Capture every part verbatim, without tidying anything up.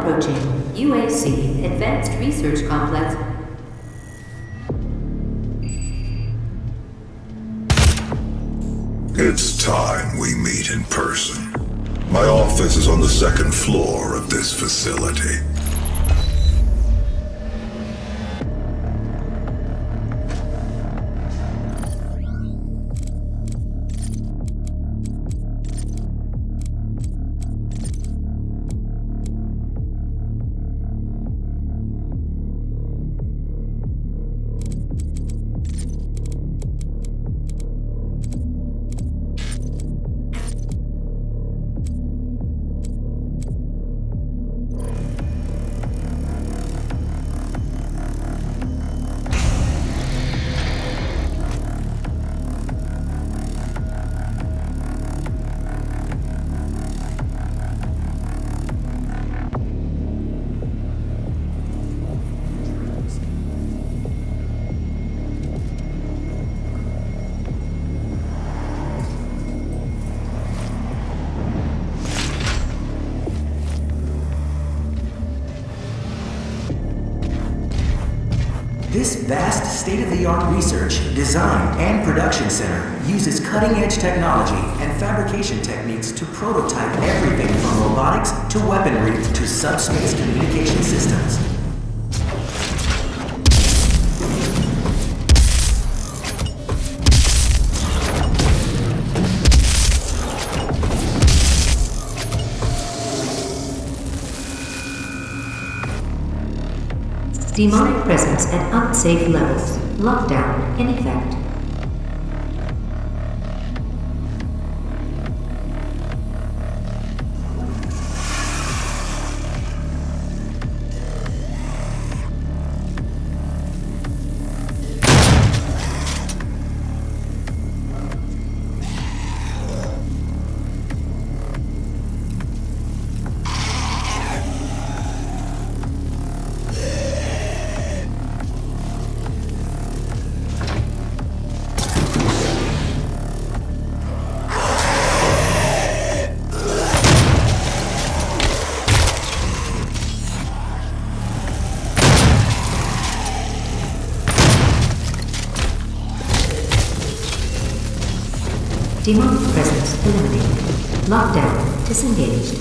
approaching U A C Advanced Research Complex. It's time we meet in person. My office is on the second floor of this facility. This vast state-of-the-art research, design, and production center uses cutting-edge technology and fabrication techniques to prototype everything from robotics to weaponry to subspace communication systems. Demonic presence at unsafe levels. Lockdown in effect. Demonic presence eliminated. Lockdown disengaged.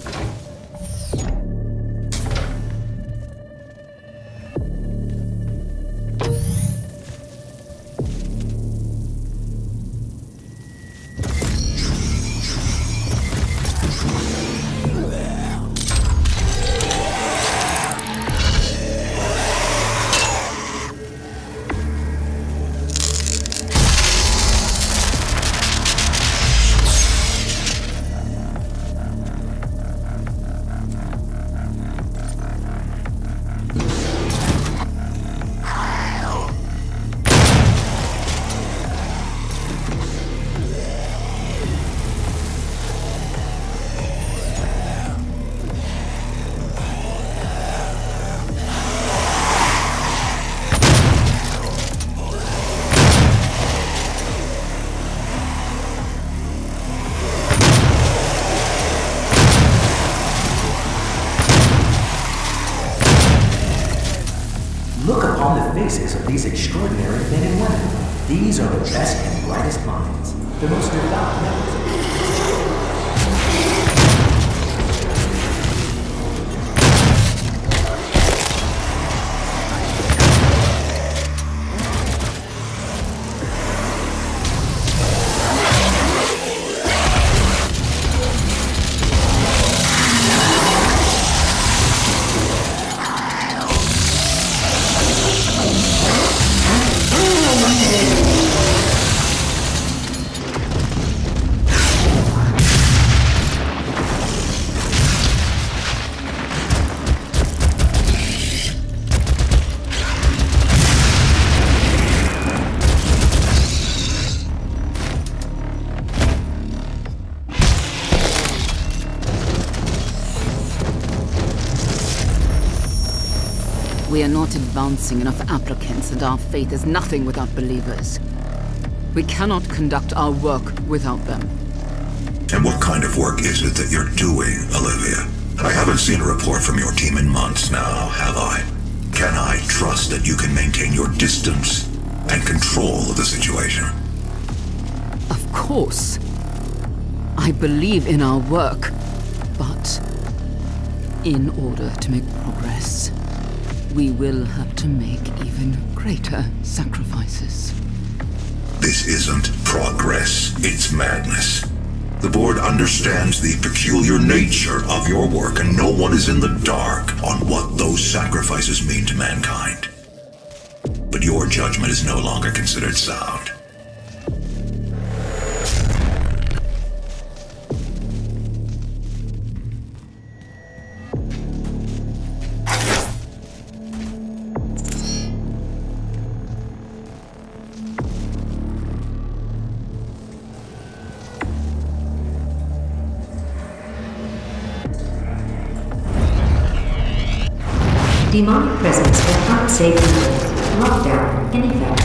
Look upon the faces of these extraordinary men and women. These are the best and brightest minds, the most devout members of the We are not advancing enough applicants, and our faith is nothing without believers. We cannot conduct our work without them. And what kind of work is it that you're doing, Olivia? I haven't seen a report from your team in months now, have I? Can I trust that you can maintain your distance and control of the situation? Of course. I believe in our work, but in order to make progress, we will have to make even greater sacrifices. This isn't progress, it's madness. The board understands the peculiar nature of your work, and no one is in the dark on what those sacrifices mean to mankind. But your judgment is no longer considered sound. Demonic presence at unsafe levels. Lockdown in effect.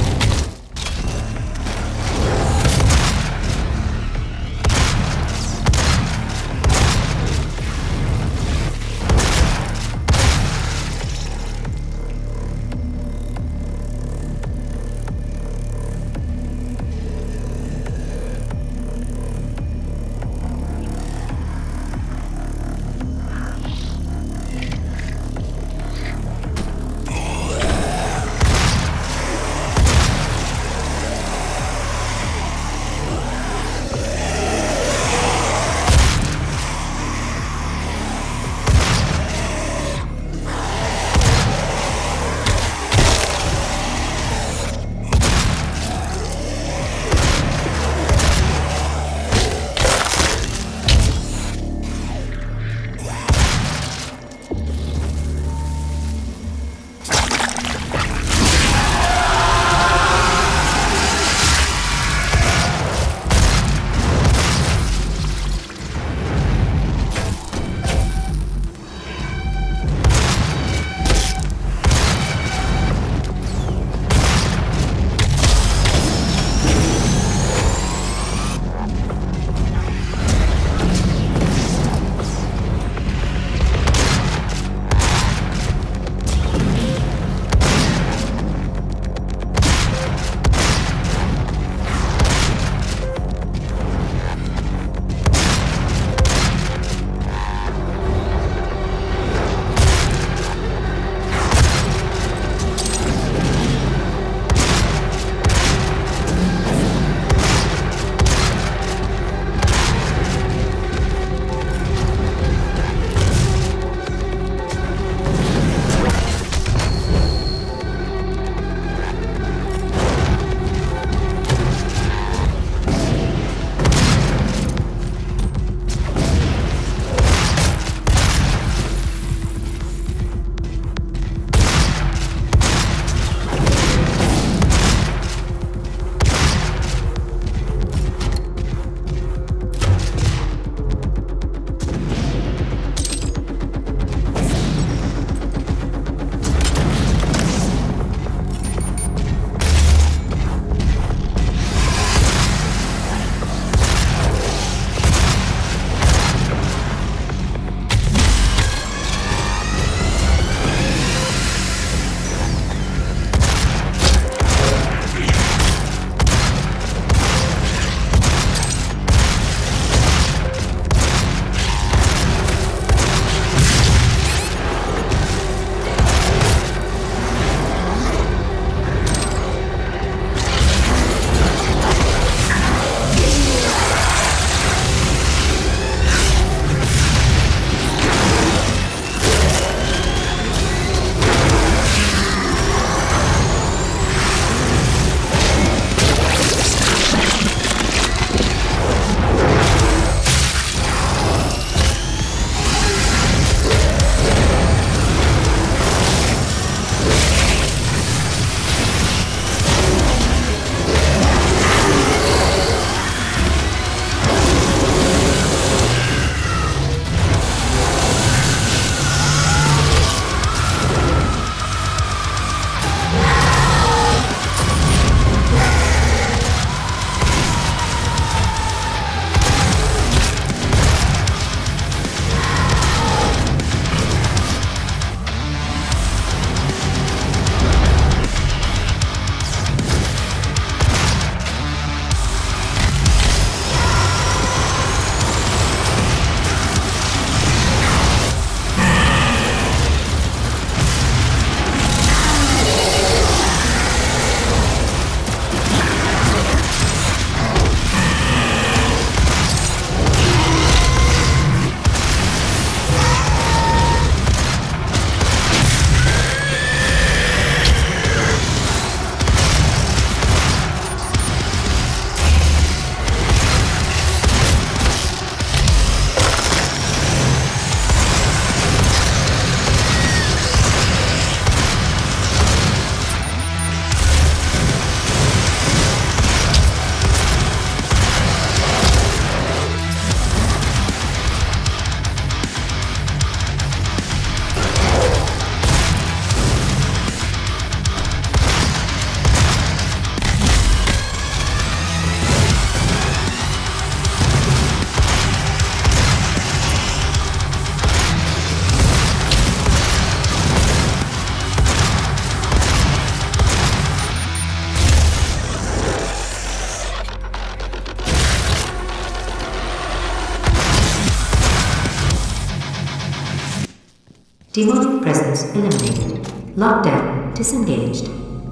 Demonic presence eliminated. Lockdown disengaged.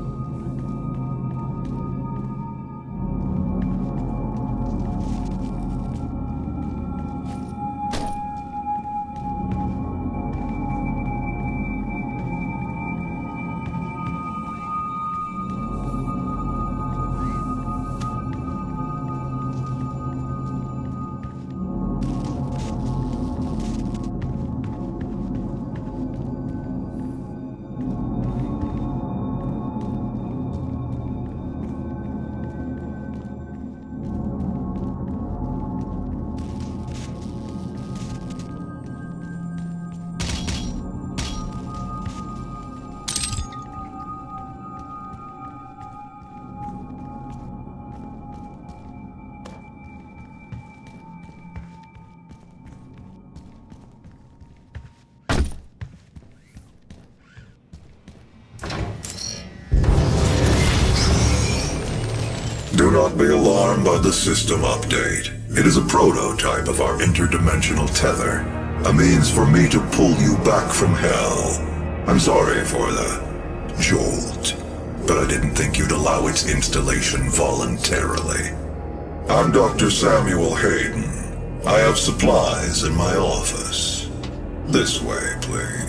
Do not be alarmed by the system update. It is a prototype of our interdimensional tether. A means for me to pull you back from hell. I'm sorry for the jolt, but I didn't think you'd allow its installation voluntarily. I'm Doctor Samuel Hayden. I have supplies in my office. This way, please.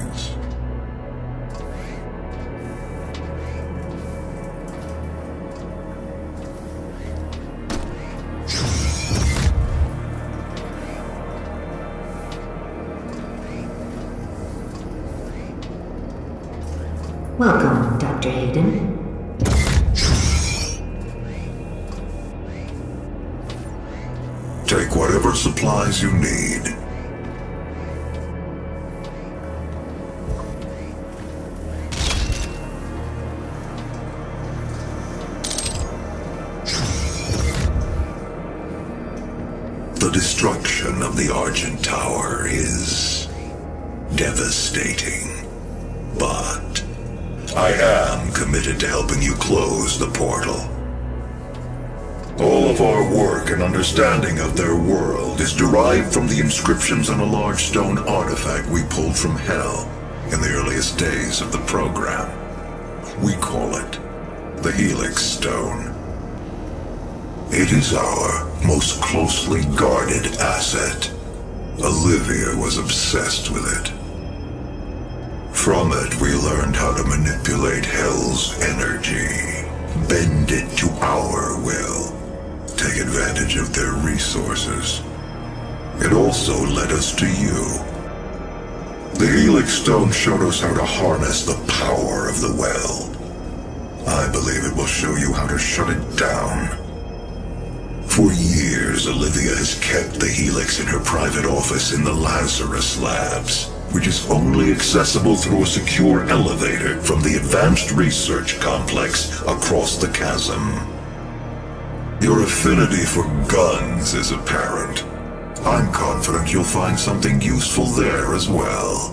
Welcome, Doctor Hayden. Take whatever supplies you need. The destruction of the Argent Tower is devastating, but I am committed to helping you close the portal. All of our work and understanding of their world is derived from the inscriptions on a large stone artifact we pulled from Hell in the earliest days of the program. We call it the Helix Stone. It is our most closely guarded asset. Olivia was obsessed with it. From it, we learned how to manipulate Hell's energy, bend it to our will, take advantage of their resources. It also led us to you. The Helix Stone showed us how to harness the power of the well. I believe it will show you how to shut it down. For years, Olivia has kept the Helix in her private office in the Lazarus Labs, which is only accessible through a secure elevator from the Advanced Research Complex across the chasm. Your affinity for guns is apparent. I'm confident you'll find something useful there as well.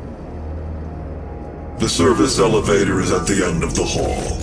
The service elevator is at the end of the hall.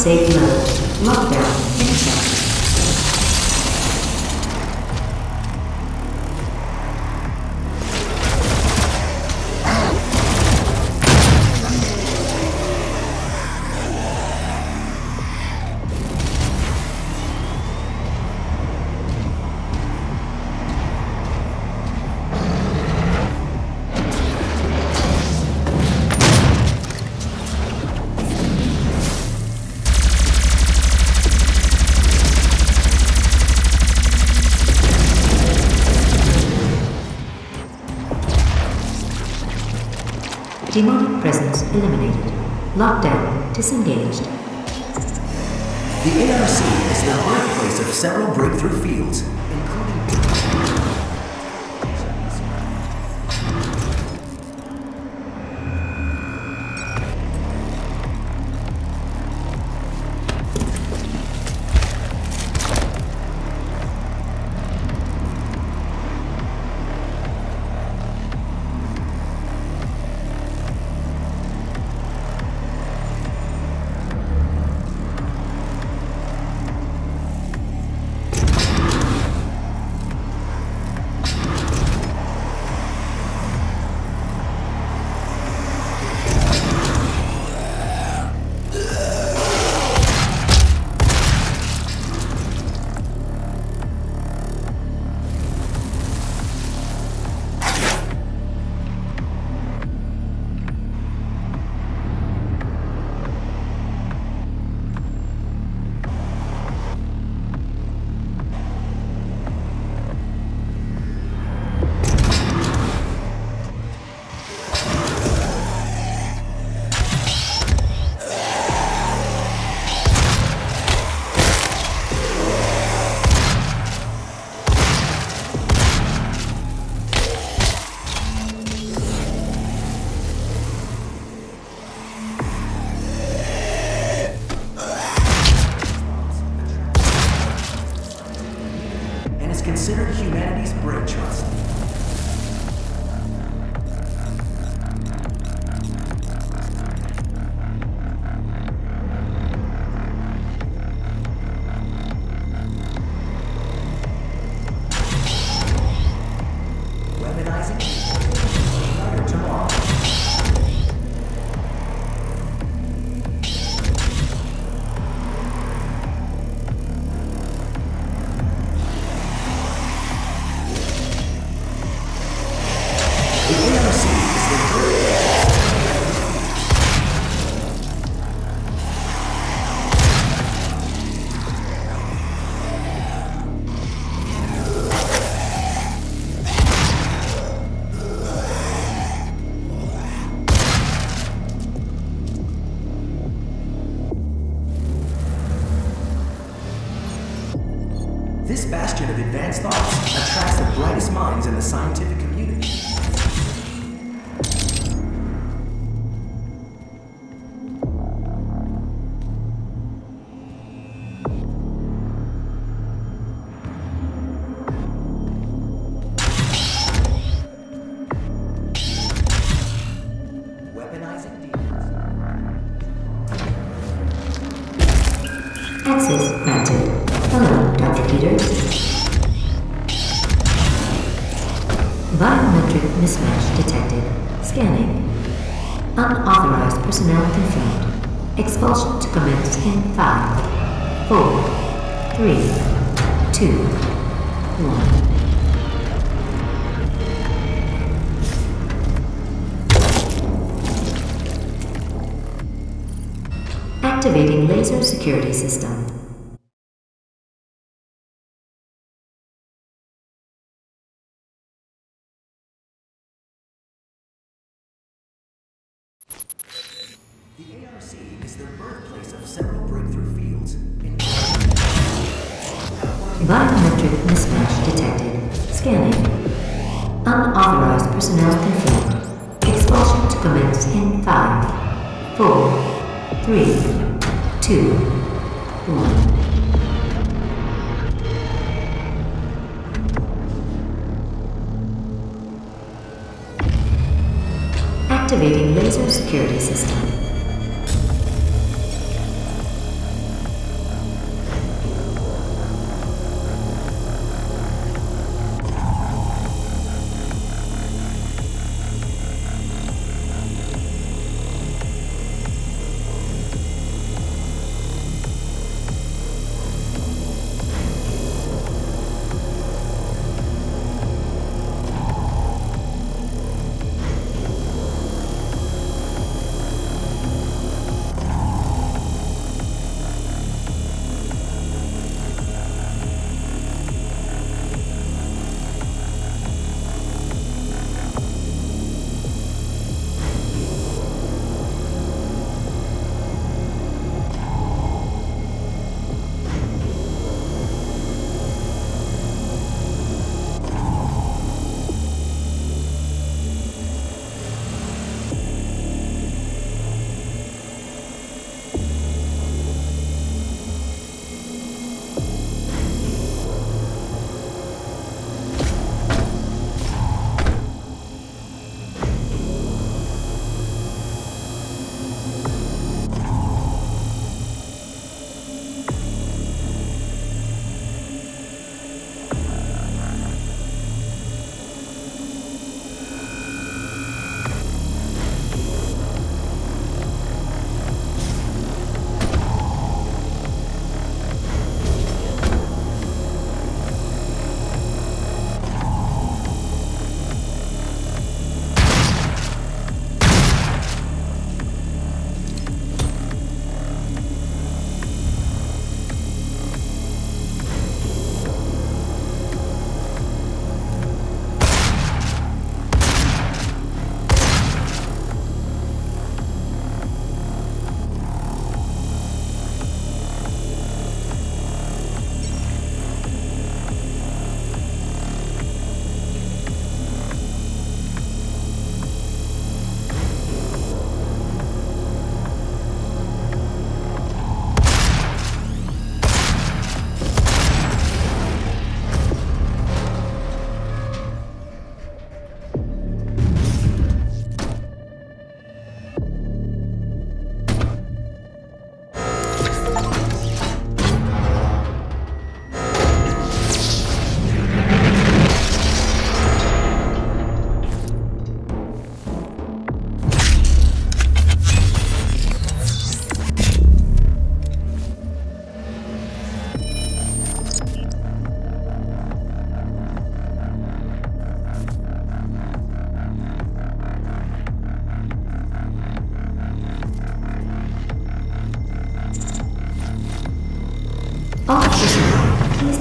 unsafe levels. Lockdown in effect. Demonic presence eliminated. Lockdown disengaged. The A R C is the birthplace of several breakthrough fields, including... considered humanity's brain trust. Weaponizing? Later tomorrow. This bastion of advanced thoughts attracts the brightest minds in the scientific community. Weaponizing demons. Access granted. Hello, Doctor Peters. Biometric mismatch detected. Scanning. Unauthorized personnel confirmed. Expulsion to commence in five, four, three, two, one. Activating laser security system. The A R C is the birthplace of several breakthrough fields. Biometric mismatch detected. Scanning. Unauthorized personnel confirmed. Expulsion to commence in five, four, three, two, one. Activating laser security system.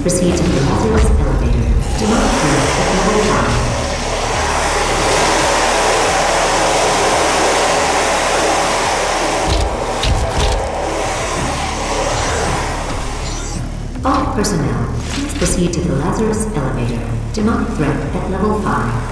proceed to the Lazarus elevator. Do not turn at level five. All personnel, please proceed to the Lazarus elevator. Demonic threat at level five.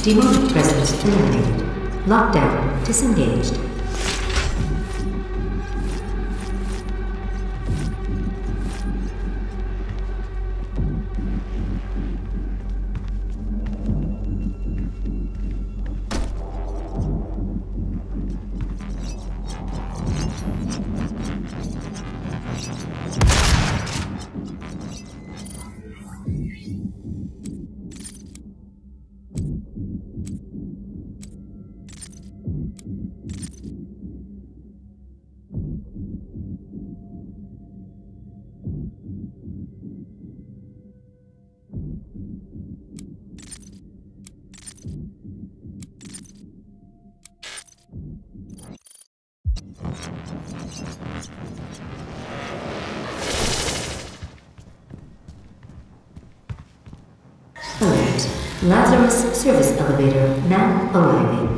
Demonic presence eliminated. Lockdown disengaged. Alert. Lazarus service elevator now arriving.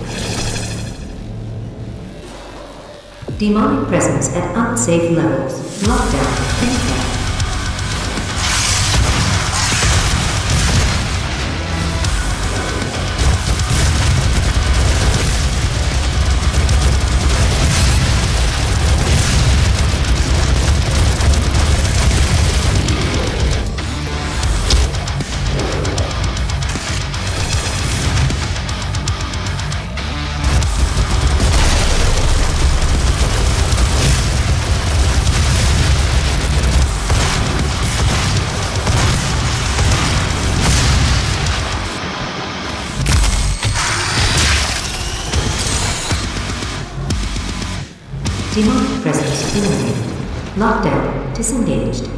Demonic presence at unsafe levels. Lockdown in effect. Demonic presence eliminated. Lockdown disengaged.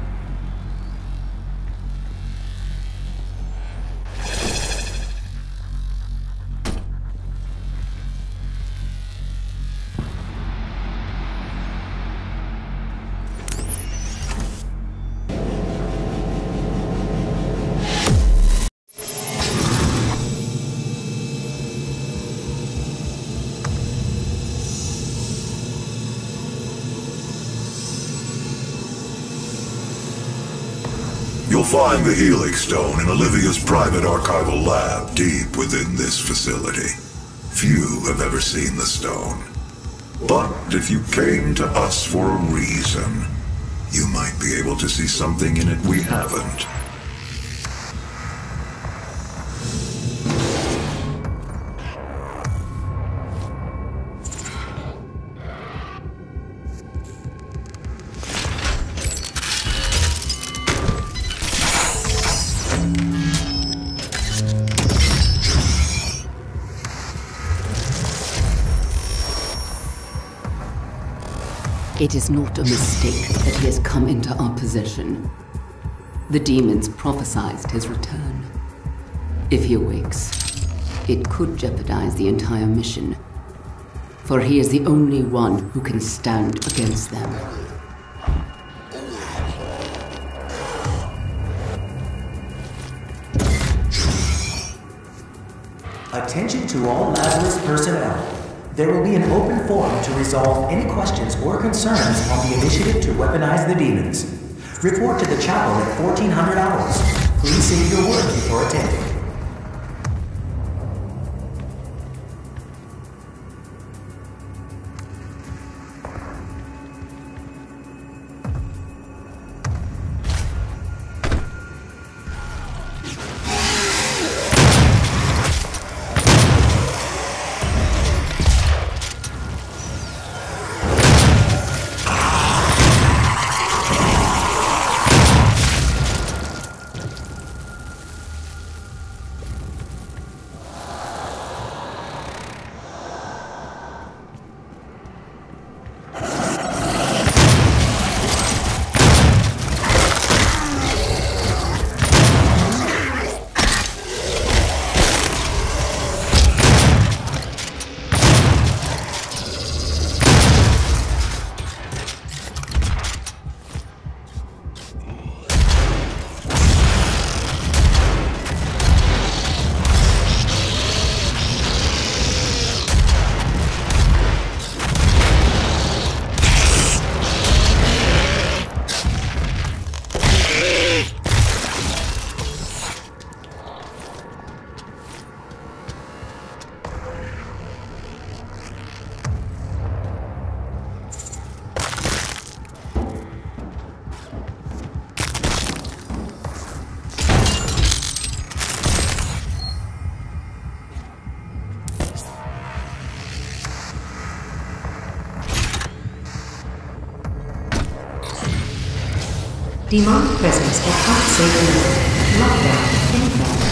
You'll find the Helix Stone in Olivia's private archival lab deep within this facility. Few have ever seen the stone. But if you came to us for a reason, you might be able to see something in it we haven't. It is not a mistake that he has come into our possession. The demons prophesied his return. If he awakes, it could jeopardize the entire mission, for he is the only one who can stand against them. Attention to all Lazarus personnel. There will be an open forum to resolve any questions or concerns on the initiative to weaponize the demons. Report to the chapel at fourteen hundred hours. Please save your word before attending. Demonic presence at unsafe level. Lockdown in effect.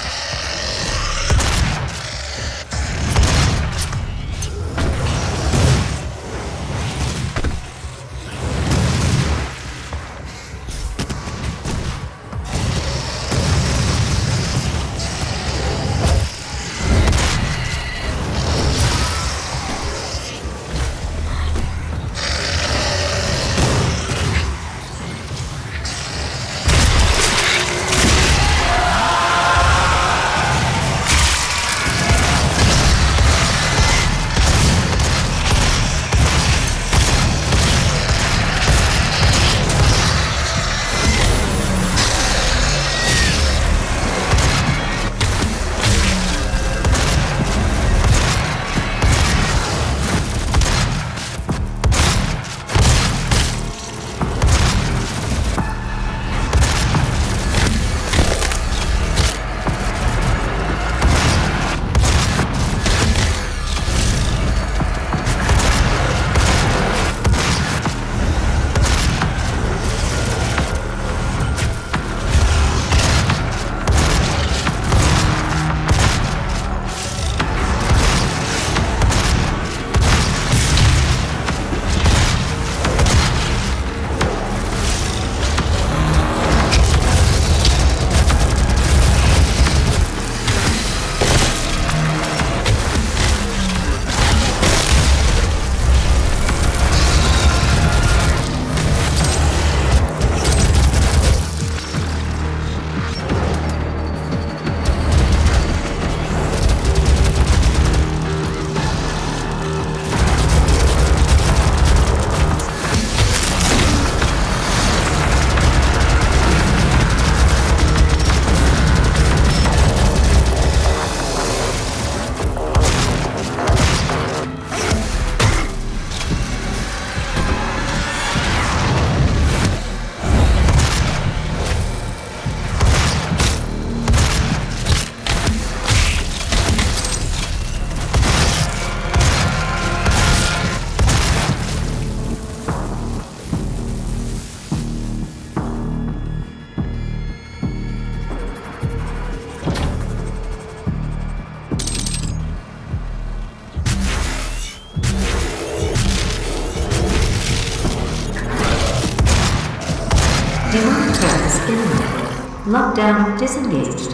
Demonic presence eliminated. Lockdown disengaged.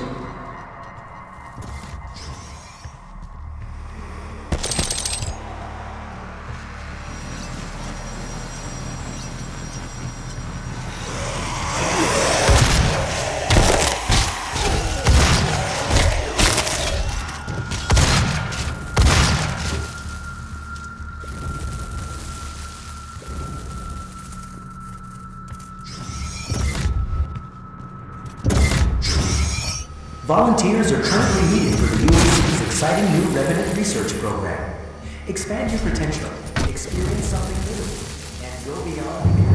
Volunteers are currently needed for the U A C's exciting new Revenant research program. Expand your potential, experience something new, and go beyond your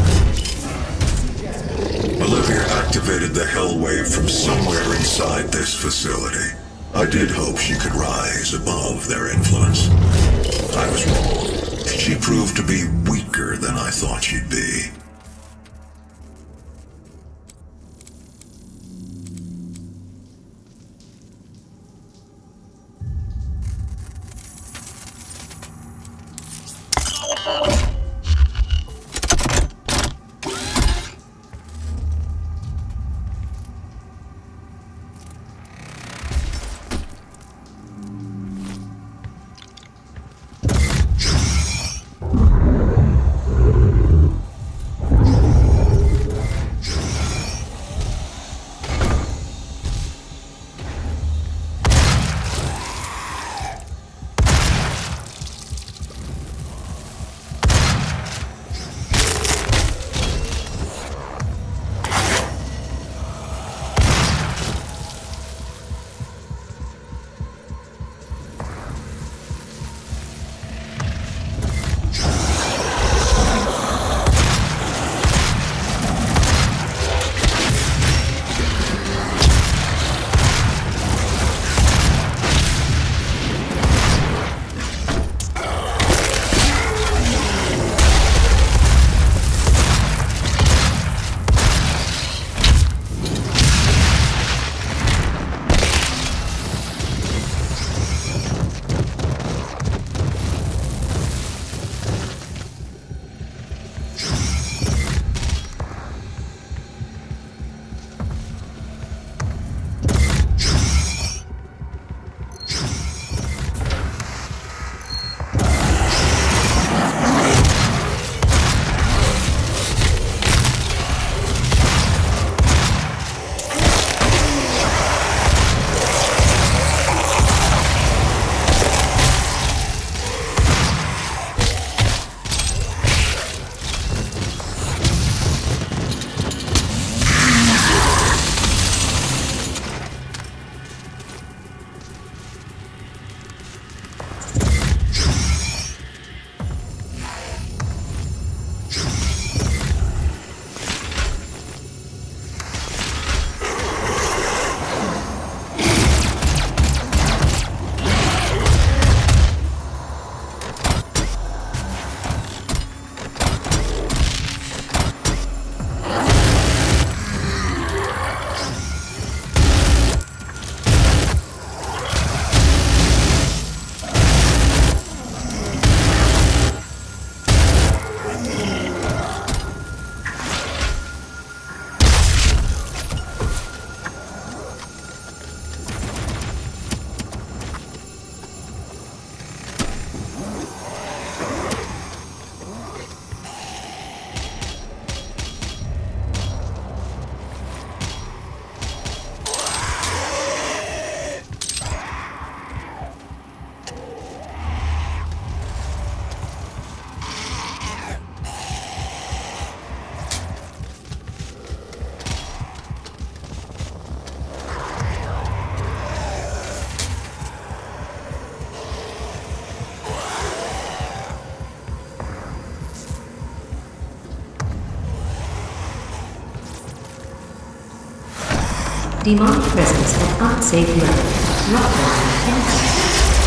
borders. Olivia activated the hell wave from somewhere inside this facility. I did hope she could rise above their influence. I was wrong. She proved to be weaker than I thought she'd be. Demonic presence at unsafe level. Lockdown ended.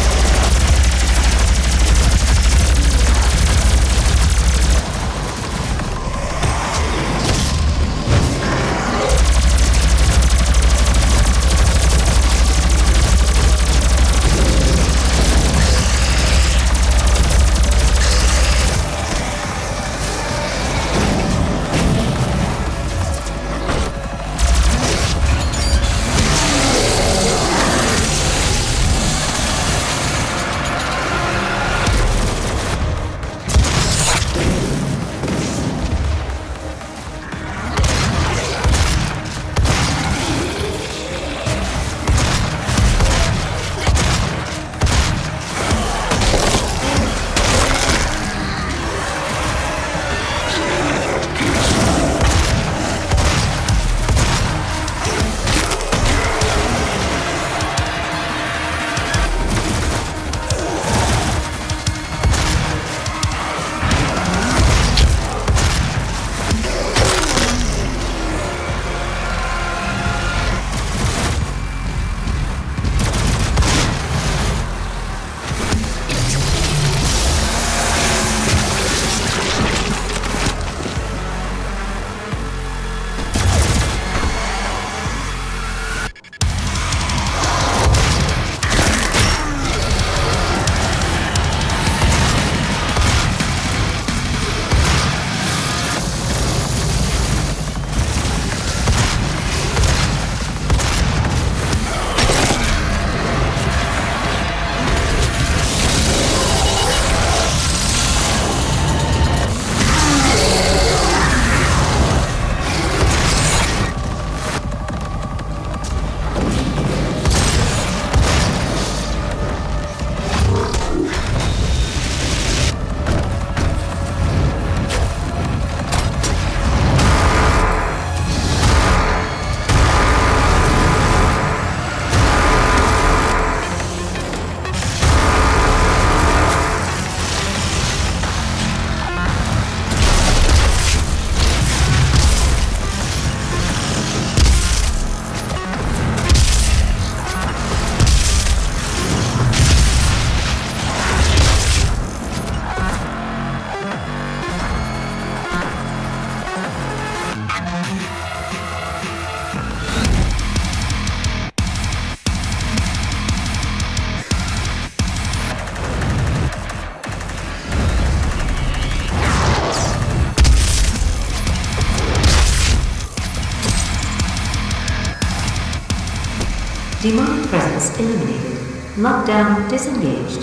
Demonic presence eliminated. Lockdown disengaged.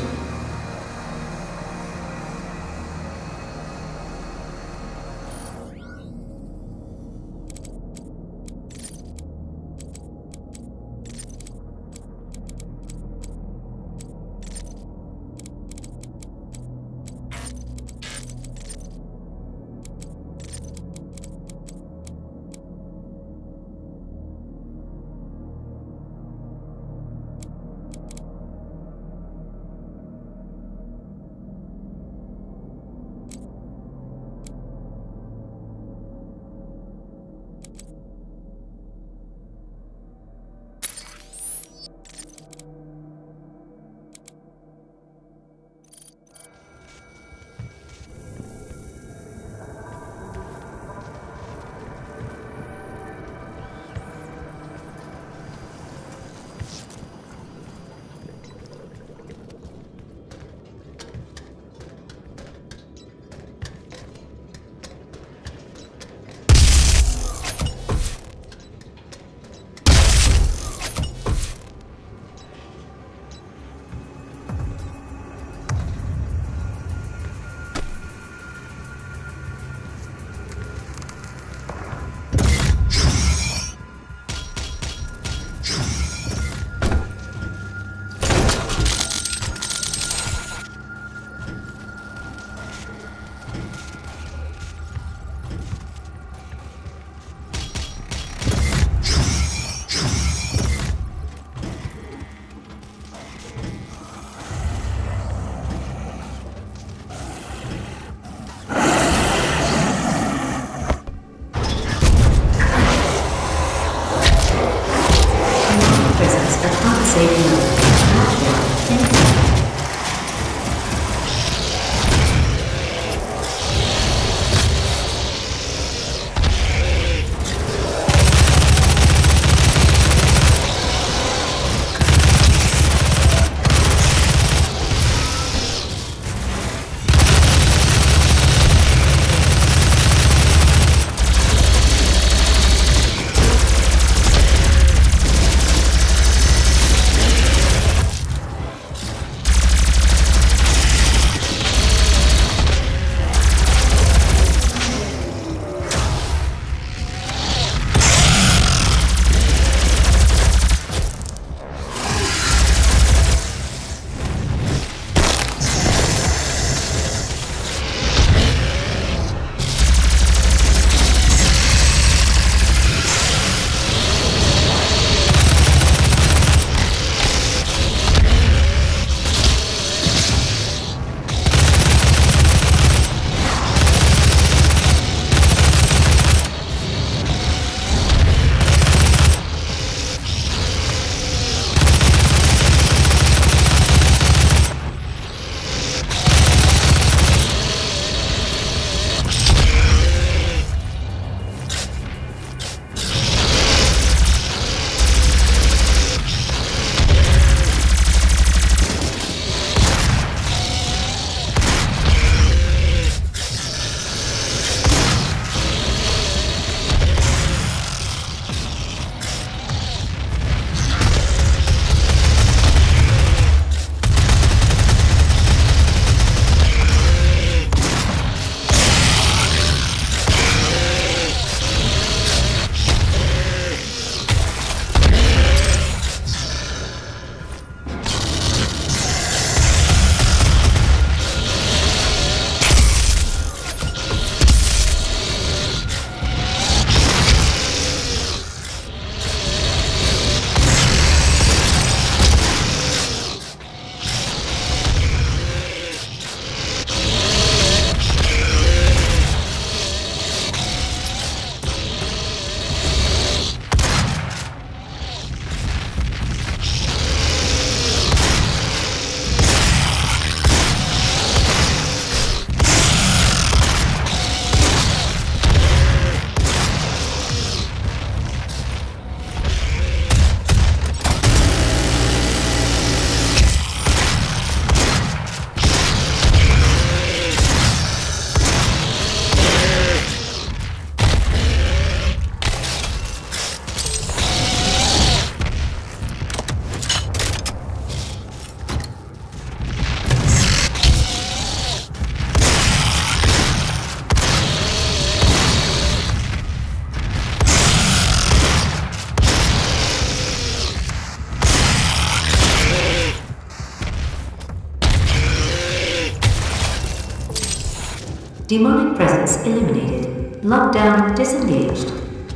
Demonic presence eliminated. Lockdown disengaged.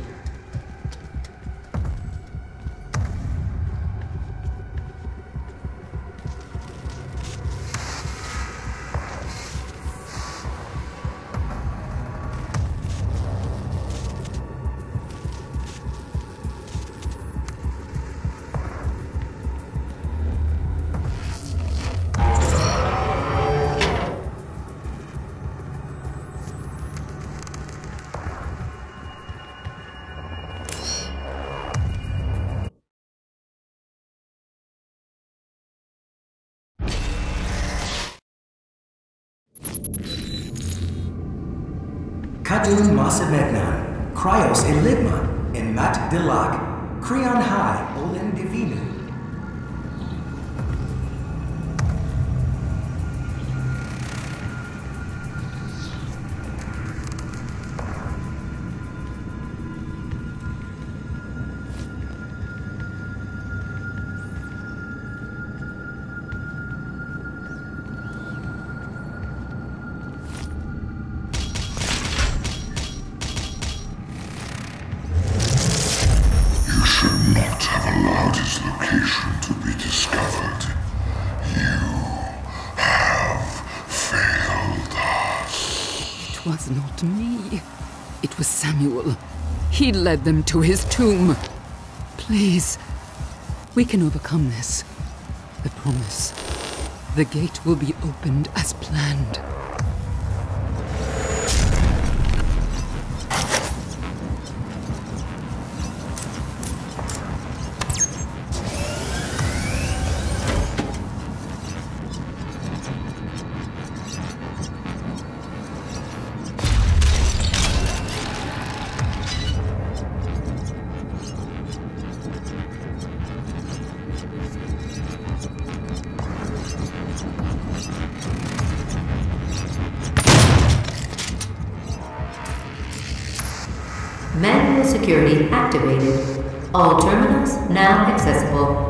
Kadun Masamegnan, Cryos Eligma, and Mat Dilak, Creon High, Olen Divinu. It was not me. It was Samuel. He led them to his tomb. Please, we can overcome this. I promise. The gate will be opened as planned. Manual security activated. All terminals now accessible.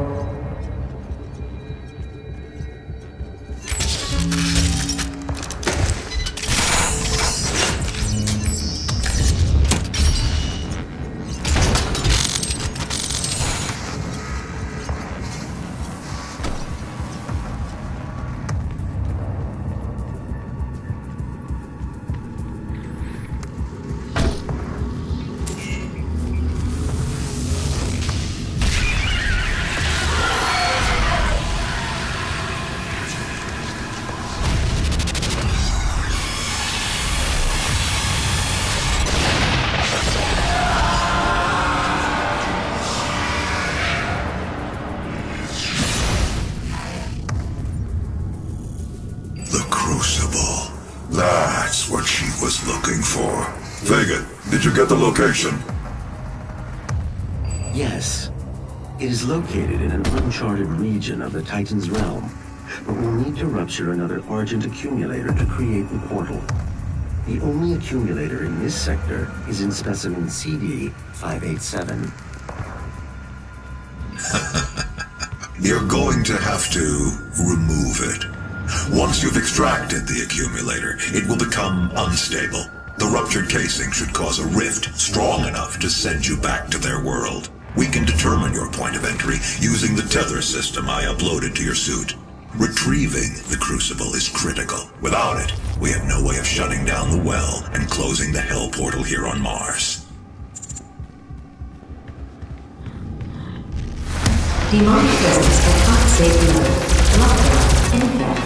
That's what she was looking for. Vega, did you get the location? Yes. It is located in an uncharted region of the Titan's realm, but we'll need to rupture another Argent accumulator to create the portal. The only accumulator in this sector is in specimen C D five eighty-seven. You're going to have to remove it. Once you've extracted the accumulator, it will become unstable. The ruptured casing should cause a rift strong enough to send you back to their world. We can determine your point of entry using the tether system I uploaded to your suit. Retrieving the crucible is critical. Without it, we have no way of shutting down the well and closing the hell portal here on Mars. Demonic presence at unsafe level. Lockdown in effect.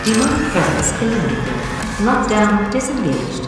Demonic presence eliminated. Lockdown disengaged.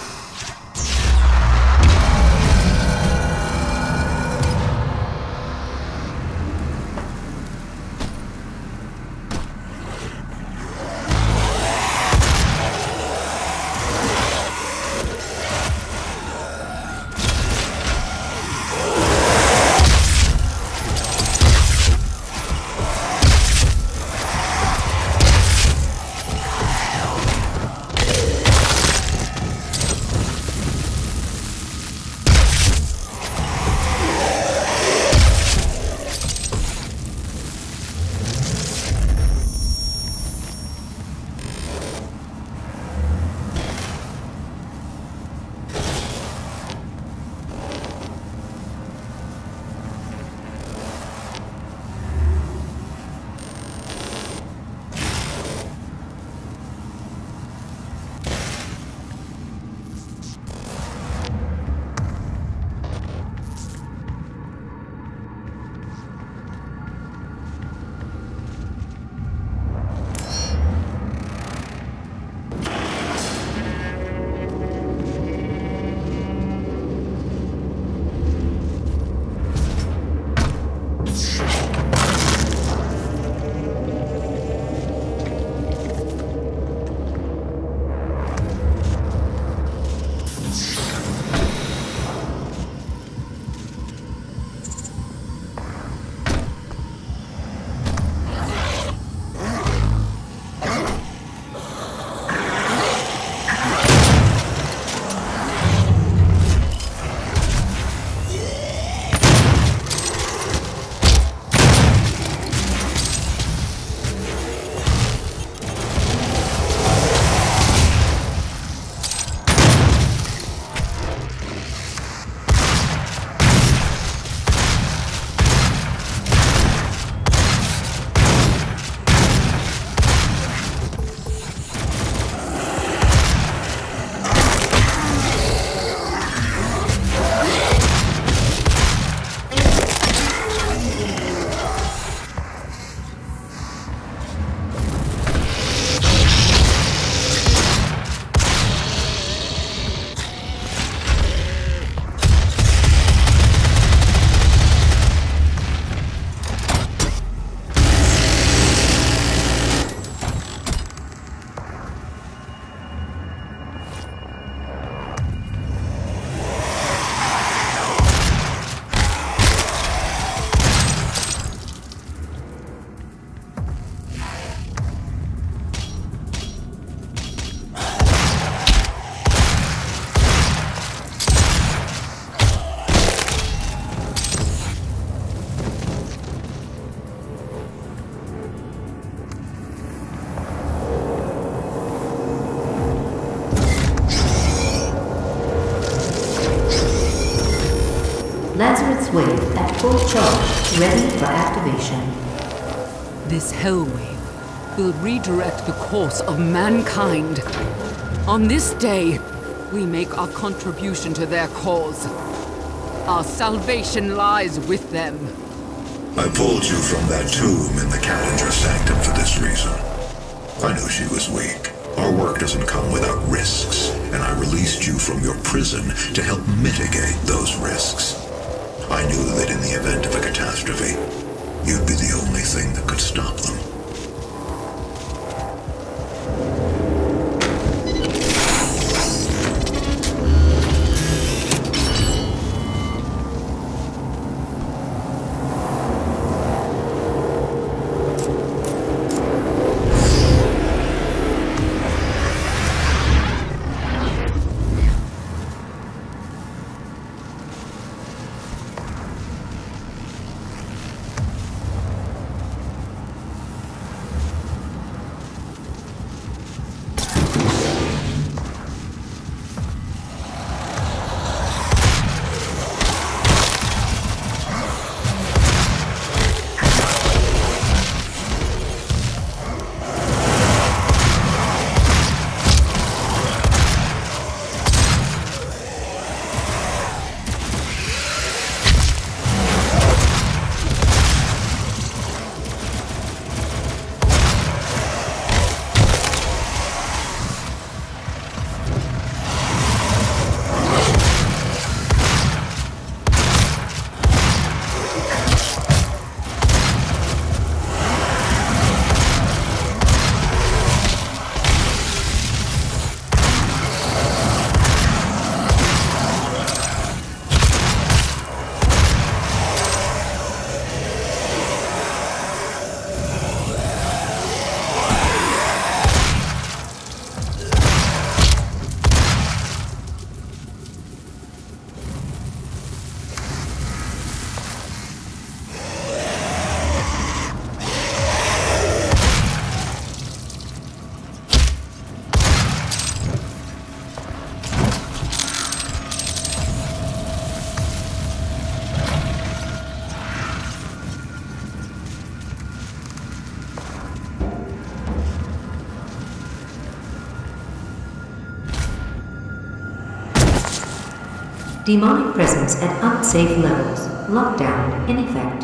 Lazarus wave at full charge, ready for activation. This hell wave will redirect the course of mankind. On this day, we make our contribution to their cause. Our salvation lies with them. I pulled you from that tomb in the Calendar Sanctum for this reason. I knew she was weak. Our work doesn't come without risks, and I released you from your prison to help mitigate those risks. I knew that in the event of a catastrophe, you'd be the only thing that could stop them. Demonic presence at unsafe levels. Lockdown in effect.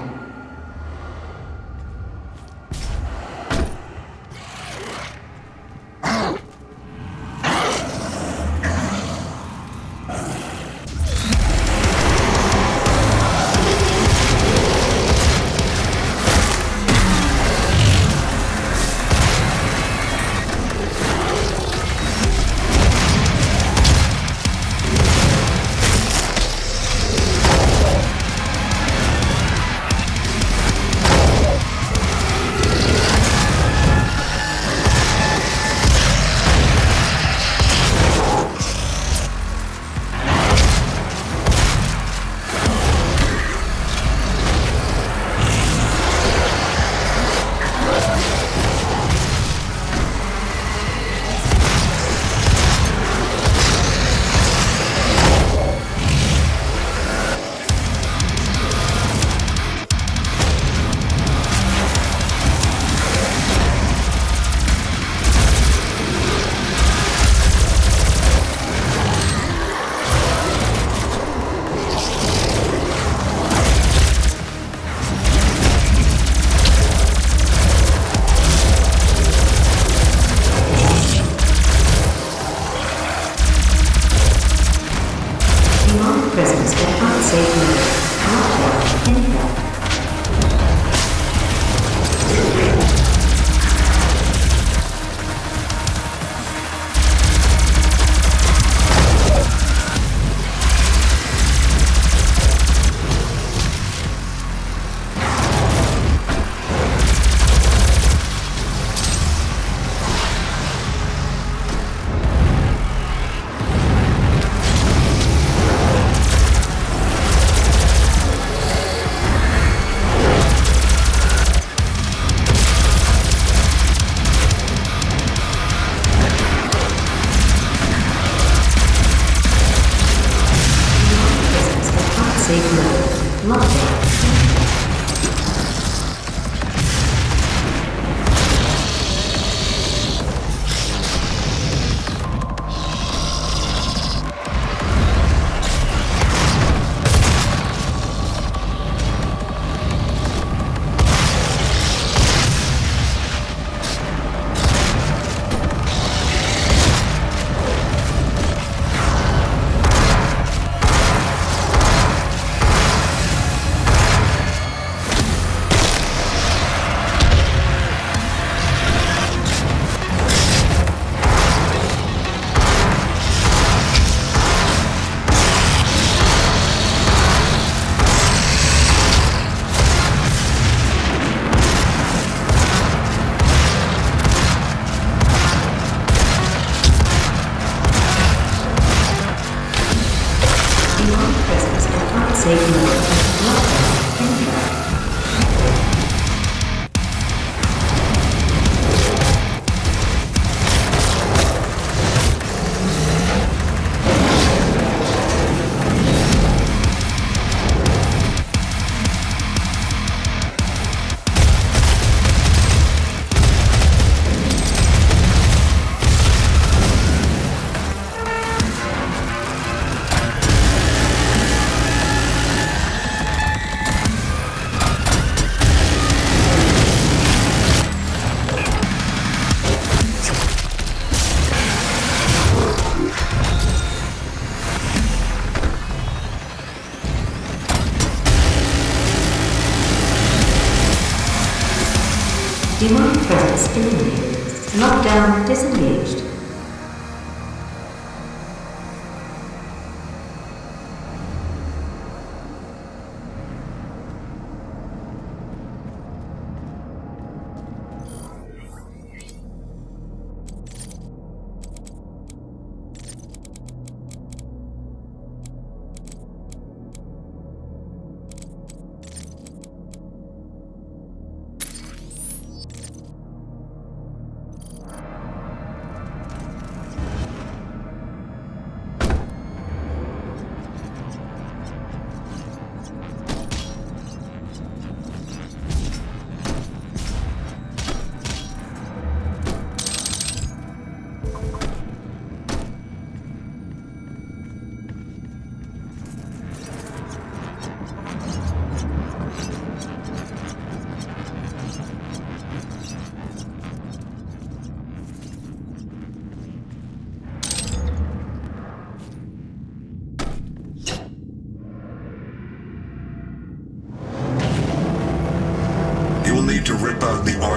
Demonic presence eliminated. Lockdown disengaged.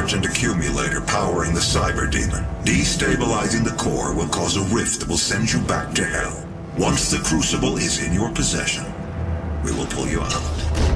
Argent accumulator powering the cyber demon. Destabilizing the core will cause a rift that will send you back to hell. Once the crucible is in your possession, we will pull you out.